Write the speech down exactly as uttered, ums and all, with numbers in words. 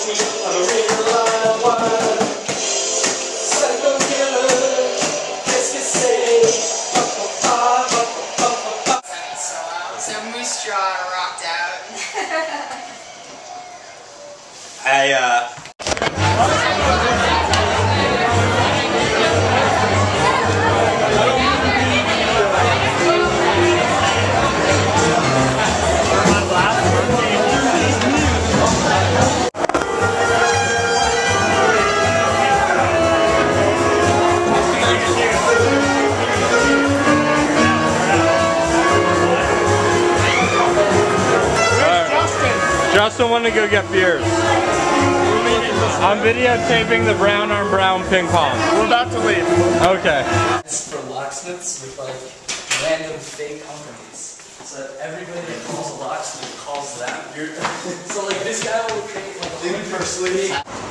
I, uh... Justin wanted to go get beers. I'm videotaping the brown on brown ping pong. We're about to leave. Okay. It's for locksmiths with like random fake companies. So everybody that calls a locksmith calls them. So like this guy will create like a for sleep.